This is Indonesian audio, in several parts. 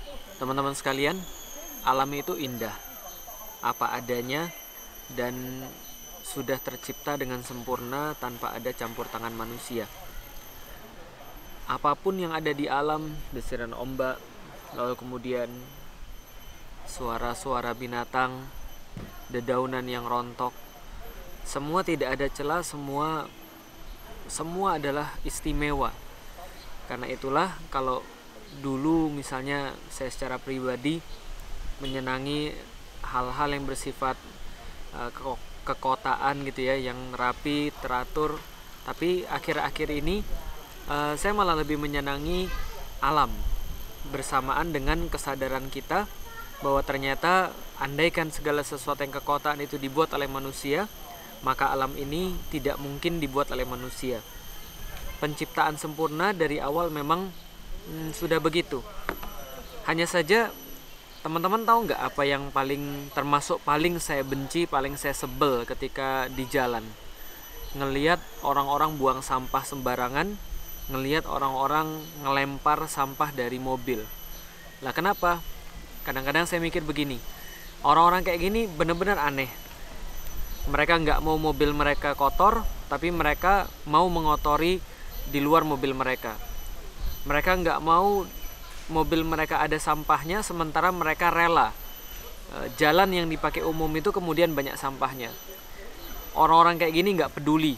Teman-teman sekalian, alam itu indah, apa adanya, dan sudah tercipta dengan sempurna tanpa ada campur tangan manusia. Apapun yang ada di alam, desiran ombak, lalu kemudian suara-suara binatang, dedaunan yang rontok, semua tidak ada celah, semua adalah istimewa. Karena itulah kalau dulu misalnya saya secara pribadi menyenangi hal-hal yang bersifat kekotaan gitu ya, yang rapi, teratur. Tapi akhir-akhir ini saya malah lebih menyenangi alam, bersamaan dengan kesadaran kita bahwa ternyata andaikan segala sesuatu yang kekotaan itu dibuat oleh manusia, maka alam ini tidak mungkin dibuat oleh manusia. Penciptaan sempurna dari awal memang sudah begitu. Hanya saja teman-teman tahu nggak apa yang paling saya benci, paling saya sebel ketika di jalan? Ngelihat orang-orang buang sampah sembarangan, ngelihat orang-orang ngelempar sampah dari mobil. Lah kenapa? Kadang-kadang saya mikir begini, orang-orang kayak gini benar-benar aneh. Mereka nggak mau mobil mereka kotor, tapi mereka mau mengotori di luar mobil mereka. Mereka nggak mau mobil mereka ada sampahnya, sementara mereka rela jalan yang dipakai umum itu kemudian banyak sampahnya. Orang-orang kayak gini nggak peduli.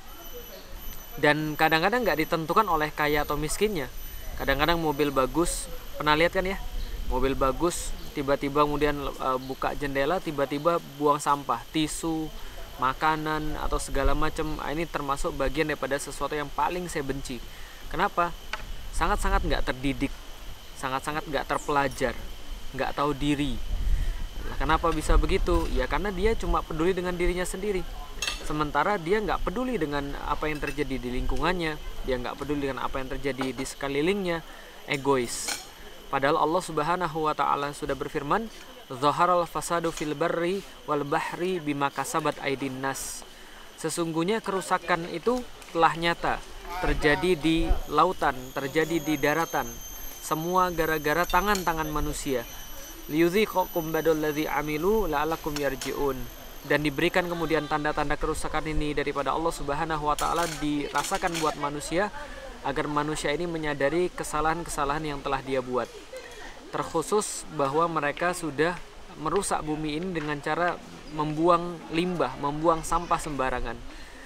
Dan kadang-kadang nggak ditentukan oleh kaya atau miskinnya. Kadang-kadang mobil bagus, pernah lihat kan ya? Mobil bagus, tiba-tiba kemudian buka jendela, tiba-tiba buang sampah, tisu, makanan, atau segala macam. Ini termasuk bagian daripada sesuatu yang paling saya benci. Kenapa? Sangat-sangat nggak terdidik, sangat-sangat nggak terpelajar, nggak tahu diri. Nah, kenapa bisa begitu? Ya karena dia cuma peduli dengan dirinya sendiri. Sementara dia nggak peduli dengan apa yang terjadi di lingkungannya, dia nggak peduli dengan apa yang terjadi di sekelilingnya, egois. Padahal Allah Subhanahu wa taala sudah berfirman, "Zaharal fasadu fil barri wal bahri bima kasabat aydin nas." Sesungguhnya kerusakan itu telah nyata terjadi di lautan, terjadi di daratan. Semua gara-gara tangan-tangan manusia. Liyudhiqakum badal ladzi amilu la'allakum yarji'un. Dan diberikan kemudian tanda-tanda kerusakan ini daripada Allah Subhanahu wa taala dirasakan buat manusia agar manusia ini menyadari kesalahan-kesalahan yang telah dia buat. Terkhusus bahwa mereka sudah merusak bumi ini dengan cara membuang limbah, membuang sampah sembarangan.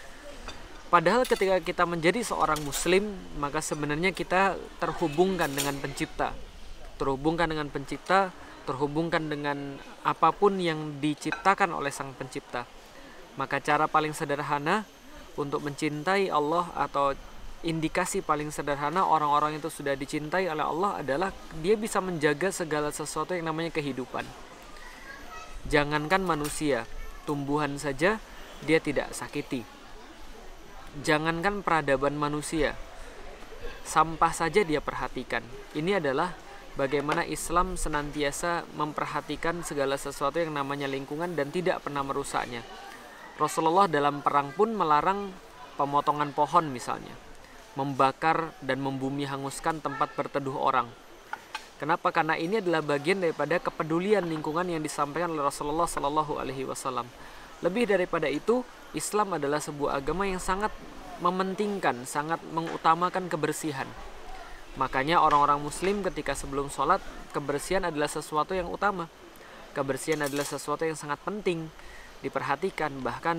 Padahal ketika kita menjadi seorang muslim, maka sebenarnya kita terhubungkan dengan pencipta. Terhubungkan dengan pencipta, terhubungkan dengan apapun yang diciptakan oleh sang pencipta. Maka cara paling sederhana untuk mencintai Allah, atau indikasi paling sederhana orang-orang itu sudah dicintai oleh Allah, adalah dia bisa menjaga segala sesuatu yang namanya kehidupan. Jangankan manusia, tumbuhan saja dia tidak sakiti. Jangankan peradaban manusia, sampah saja dia perhatikan. Ini adalah bagaimana Islam senantiasa memperhatikan segala sesuatu yang namanya lingkungan dan tidak pernah merusaknya. Rasulullah dalam perang pun melarang pemotongan pohon misalnya, membakar dan membumi hanguskan tempat berteduh orang. Kenapa? Karena ini adalah bagian daripada kepedulian lingkungan yang disampaikan oleh Rasulullah Sallallahu Alaihi Wasallam. Lebih daripada itu, Islam adalah sebuah agama yang sangat mementingkan, sangat mengutamakan kebersihan. Makanya orang-orang muslim ketika sebelum sholat, kebersihan adalah sesuatu yang utama. Kebersihan adalah sesuatu yang sangat penting diperhatikan. Bahkan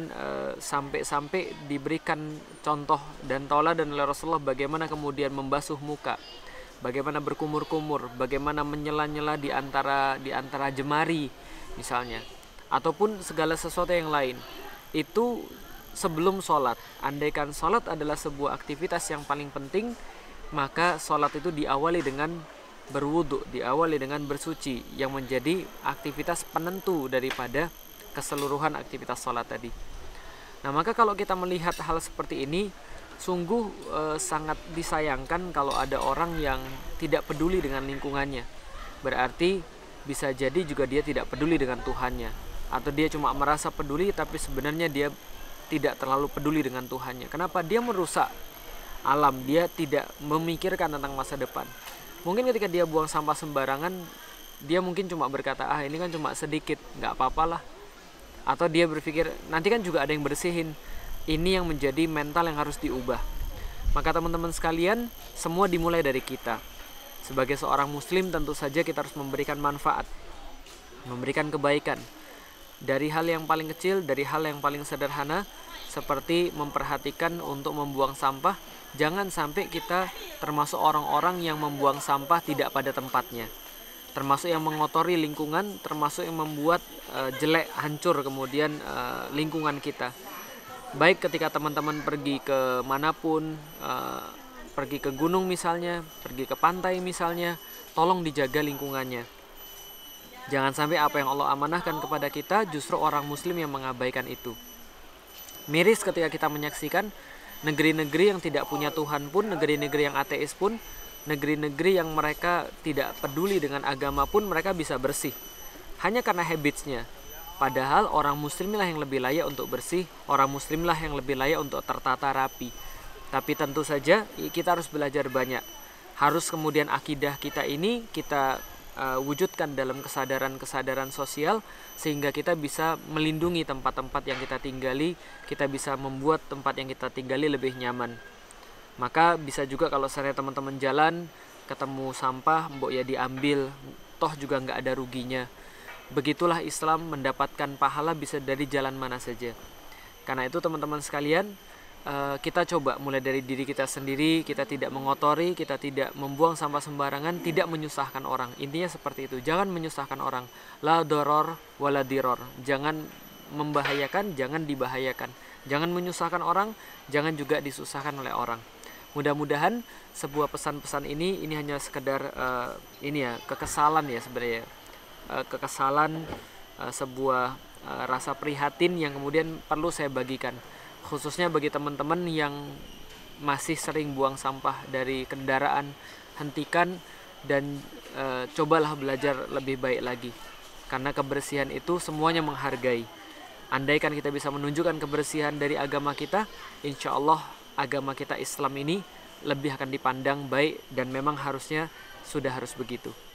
sampai diberikan contoh dan tauladan oleh Rasulullah bagaimana kemudian membasuh muka, bagaimana berkumur-kumur, bagaimana menyela-nyela di antara jemari misalnya, ataupun segala sesuatu yang lain. Itu sebelum sholat. Andaikan sholat adalah sebuah aktivitas yang paling penting, maka sholat itu diawali dengan berwudu, diawali dengan bersuci, yang menjadi aktivitas penentu daripada keseluruhan aktivitas sholat tadi. Nah, maka kalau kita melihat hal seperti ini, sungguh sangat disayangkan kalau ada orang yang tidak peduli dengan lingkungannya. Berarti bisa jadi juga dia tidak peduli dengan Tuhannya, atau dia cuma merasa peduli tapi sebenarnya dia tidak terlalu peduli dengan Tuhannya. Kenapa? Dia merusak alam, dia tidak memikirkan tentang masa depan. Mungkin ketika dia buang sampah sembarangan, dia mungkin cuma berkata, ah ini kan cuma sedikit, nggak apa-apa lah. Atau dia berpikir, nanti kan juga ada yang bersihin. Ini yang menjadi mental yang harus diubah. Maka teman-teman sekalian, semua dimulai dari kita. Sebagai seorang muslim tentu saja kita harus memberikan manfaat, memberikan kebaikan. Dari hal yang paling kecil, dari hal yang paling sederhana, seperti memperhatikan untuk membuang sampah. Jangan sampai kita termasuk orang-orang yang membuang sampah tidak pada tempatnya, termasuk yang mengotori lingkungan, termasuk yang membuat jelek, hancur kemudian lingkungan kita. Baik ketika teman-teman pergi ke manapun, pergi ke gunung misalnya, pergi ke pantai misalnya, tolong dijaga lingkungannya. Jangan sampai apa yang Allah amanahkan kepada kita justru orang muslim yang mengabaikan itu. Miris ketika kita menyaksikan negeri-negeri yang tidak punya Tuhan pun, negeri-negeri yang ateis pun, negeri-negeri yang mereka tidak peduli dengan agama pun mereka bisa bersih hanya karena habitsnya. Padahal orang muslimlah yang lebih layak untuk bersih, orang muslimlah yang lebih layak untuk tertata rapi. Tapi tentu saja kita harus belajar banyak. Harus kemudian akidah kita ini kita wujudkan dalam kesadaran-kesadaran sosial, sehingga kita bisa melindungi tempat-tempat yang kita tinggali, kita bisa membuat tempat yang kita tinggali lebih nyaman. Maka bisa juga kalau saya teman-teman jalan ketemu sampah, mbok ya diambil, toh juga nggak ada ruginya. Begitulah Islam mendapatkan pahala bisa dari jalan mana saja. Karena itu teman-teman sekalian, kita coba mulai dari diri kita sendiri, kita tidak mengotori, kita tidak membuang sampah sembarangan, tidak menyusahkan orang. Intinya seperti itu, jangan menyusahkan orang. La doror wala diror. Jangan membahayakan, jangan dibahayakan. Jangan menyusahkan orang, jangan juga disusahkan oleh orang. Mudah-mudahan sebuah pesan-pesan ini hanya sekedar kekesalan ya sebenarnya. Kekesalan, sebuah rasa prihatin yang kemudian perlu saya bagikan. Khususnya bagi teman-teman yang masih sering buang sampah dari kendaraan, hentikan dan cobalah belajar lebih baik lagi. Karena kebersihan itu semuanya menghargai. Andaikan kita bisa menunjukkan kebersihan dari agama kita, insya Allah agama kita Islam ini lebih akan dipandang baik, dan memang harusnya sudah harus begitu.